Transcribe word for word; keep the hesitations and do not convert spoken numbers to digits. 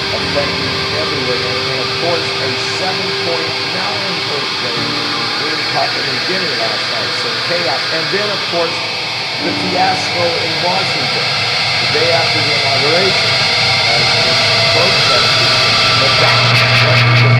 affecting everywhere. And, and of course, a seven point nine earthquake in Papua New Guinea last night. So chaos. And then, of course, the fiasco in Washington, the day after the inauguration, as the protesters, the down,